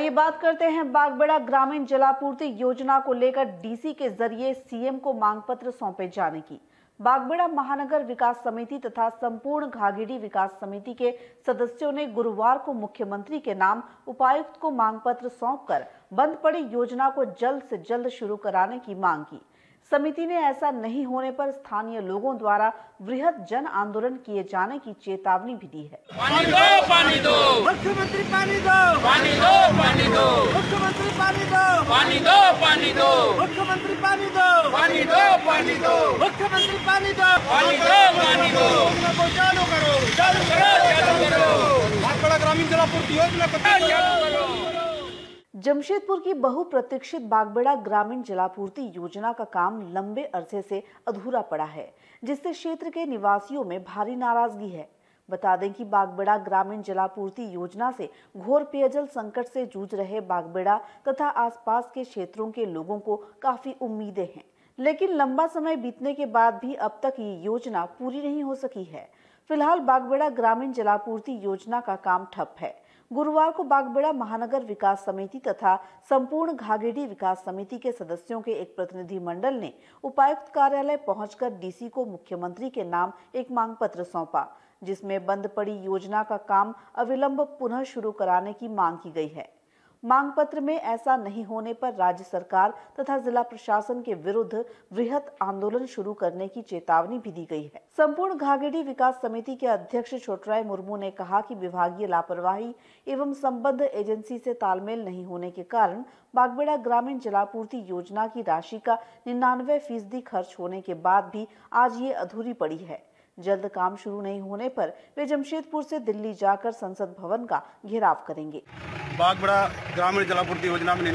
आइए बात करते हैं बागबेड़ा ग्रामीण जलापूर्ति योजना को लेकर डीसी के जरिए सीएम को मांग पत्र सौंपे जाने की। बागबेड़ा महानगर विकास समिति तथा संपूर्ण घाघीडी विकास समिति के सदस्यों ने गुरुवार को मुख्यमंत्री के नाम उपायुक्त को मांग पत्र सौंपकर बंद पड़ी योजना को जल्द से जल्द शुरू कराने की मांग की। समिति ने ऐसा नहीं होने पर स्थानीय लोगों द्वारा वृहद जन आंदोलन किए जाने की चेतावनी भी दी है। पानी दो, पानी दो, मुख्यमंत्री पानी दो, पानी दो, पानी दो, मुख्यमंत्री पानी दो, पानी दो, पानी दो, मुख्यमंत्री पानी दो, पानी दो, पानी दो, मुख्यमंत्री पानी दो, पानी दो, पानी दो, चालू करो, चालू करो, चालू करो, बागबेड़ा ग्रामीण जलापूर्ति योजना को चालू करो। जमशेदपुर की बहुप्रतीक्षित बागबेड़ा ग्रामीण जलापूर्ति योजना का काम लंबे अरसे से अधूरा पड़ा है, जिससे क्षेत्र के निवासियों में भारी नाराजगी है। बता दें कि बागबेड़ा ग्रामीण जलापूर्ति योजना से घोर पेयजल संकट से जूझ रहे बागबेड़ा तथा आसपास के क्षेत्रों के लोगों को काफी उम्मीदें हैं, लेकिन लंबा समय बीतने के बाद भी अब तक ये योजना पूरी नहीं हो सकी है। फिलहाल बागबेड़ा ग्रामीण जलापूर्ति योजना का काम ठप है। गुरुवार को बागबेड़ा महानगर विकास समिति तथा संपूर्ण घाघीडी विकास समिति के सदस्यों के एक प्रतिनिधिमंडल ने उपायुक्त कार्यालय पहुंचकर डीसी को मुख्यमंत्री के नाम एक मांग पत्र सौंपा, जिसमें बंद पड़ी योजना का काम अविलंब पुनः शुरू कराने की मांग की गई है। मांग पत्र में ऐसा नहीं होने पर राज्य सरकार तथा जिला प्रशासन के विरुद्ध वृहद आंदोलन शुरू करने की चेतावनी भी दी गई है। संपूर्ण घाघीडी विकास समिति के अध्यक्ष छोटराय मुर्मू ने कहा कि विभागीय लापरवाही एवं संबद्ध एजेंसी से तालमेल नहीं होने के कारण बागबेड़ा ग्रामीण जलापूर्ति योजना की राशि का 99% खर्च होने के बाद भी आज ये अधूरी पड़ी है। जल्द काम शुरू नहीं होने पर वे जमशेदपुर से दिल्ली जाकर संसद भवन का घेराव करेंगे। बागबेड़ा ग्रामीण जलापूर्ति योजना में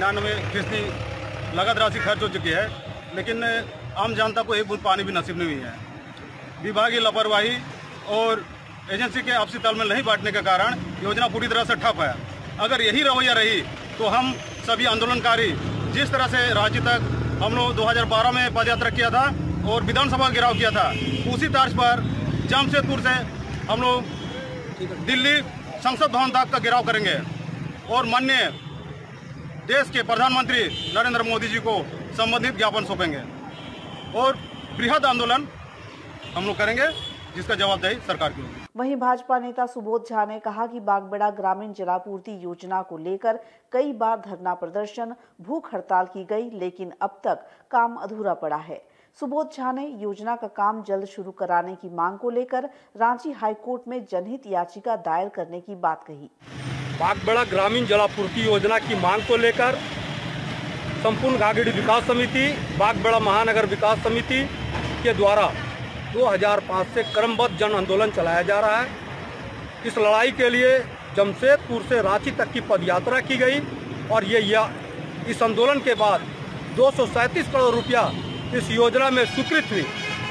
99% लागत राशि खर्च हो चुकी है, लेकिन आम जनता को एक बूंद पानी भी नसीब नहीं हुई है। विभागीय लापरवाही और एजेंसी के आपसी तालमेल नहीं बांटने के कारण योजना पूरी तरह से ठप है। अगर यही रवैया रही तो हम सभी आंदोलनकारी जिस तरह से राज्य तक हम लोग 2012 में पदयात्रा किया था और विधानसभा घेराव किया था, उसी तर्ज पर जमशेदपुर से हम लोग दिल्ली संसद भवन तक का घेराव करेंगे और माननीय देश के प्रधानमंत्री नरेंद्र मोदी जी को संबंधित ज्ञापन सौंपेंगे और बृहद आंदोलन हम लोग करेंगे, जिसका जवाबदेही सरकार की होगी। वहीं भाजपा नेता सुबोध झा ने कहा कि बागबेड़ा ग्रामीण जलापूर्ति योजना को लेकर कई बार धरना प्रदर्शन, भूख हड़ताल की गई, लेकिन अब तक काम अधूरा पड़ा है। सुबोध झा ने योजना का काम जल्द शुरू कराने की मांग को लेकर रांची हाईकोर्ट में जनहित याचिका दायर करने की बात कही। बागबेड़ा ग्रामीण जलापूर्ति योजना की मांग को लेकर संपूर्ण घाघीडी विकास समिति, बागबेड़ा महानगर विकास समिति के द्वारा 2005 से क्रमबद्ध जन आंदोलन चलाया जा रहा है। इस लड़ाई के लिए जमशेदपुर से रांची तक की पदयात्रा की गई और इस आंदोलन के बाद 237 करोड़ रुपया इस योजना में स्वीकृत हुई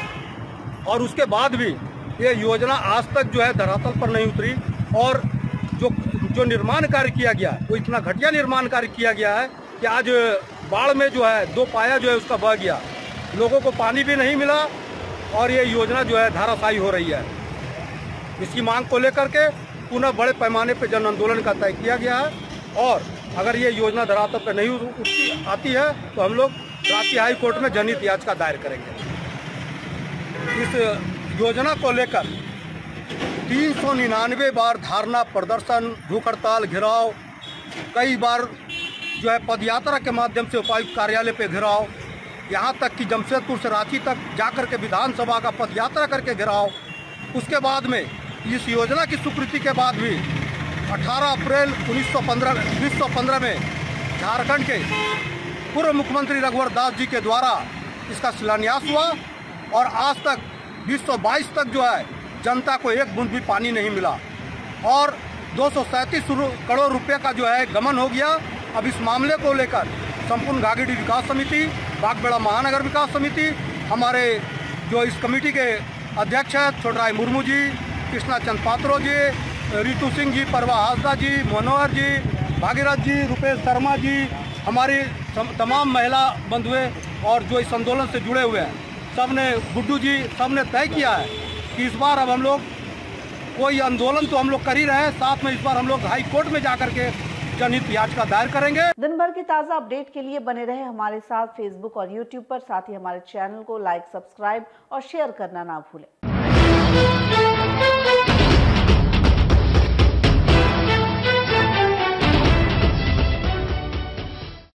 और उसके बाद भी ये योजना आज तक जो है धरातल पर नहीं उतरी और जो निर्माण कार्य किया गया है वो इतना घटिया निर्माण कार्य किया गया है कि आज बाढ़ में जो है 2 पाया जो है उसका बह गया, लोगों को पानी भी नहीं मिला और ये योजना जो है धाराशायी हो रही है। इसकी मांग को लेकर के पुनः बड़े पैमाने पर जन आंदोलन का तय किया गया है और अगर ये योजना धरातल पर नहीं आती है तो हम लोग रांची हाई कोर्ट में जनहित याचिका दायर करेंगे। इस योजना को लेकर 399 बार धारणा प्रदर्शन, भूख हड़ताल, घेराव, कई बार जो है पदयात्रा के माध्यम से उपायुक्त कार्यालय पे घेराव, यहाँ तक कि जमशेदपुर से रांची तक जाकर के विधानसभा का पदयात्रा करके घेराव। उसके बाद में इस योजना की स्वीकृति के बाद भी 18 अप्रैल 1915 में झारखंड के पूर्व मुख्यमंत्री रघुवर दास जी के द्वारा इसका शिलान्यास हुआ और आज तक 2022 तक जो है जनता को एक बूंद भी पानी नहीं मिला और 237 करोड़ रुपए का जो है गमन हो गया। अब इस मामले को लेकर संपूर्ण घाघीडी विकास समिति, बागबेड़ा महानगर विकास समिति, हमारे जो इस कमेटी के अध्यक्ष हैं छोटराय मुर्मू जी, कृष्णा चंद पात्रो जी, रितु सिंह जी, परवा हासदा जी, मनोहर जी, भागीरथ जी, रुपेश शर्मा जी, हमारी तमाम महिला बंधुए और जो इस आंदोलन से जुड़े हुए हैं, सब ने, गुड्डू जी, सब ने तय किया है कि इस बार अब हम लोग कोई आंदोलन तो हम लोग कर ही रहे हैं, साथ में इस बार हम लोग हाई कोर्ट में जाकर के जनहित याचिका दायर करेंगे। दिन भर की ताज़ा अपडेट के लिए बने रहे हमारे साथ फेसबुक और यूट्यूब पर, साथ ही हमारे चैनल को लाइक, सब्सक्राइब और शेयर करना ना भूलें।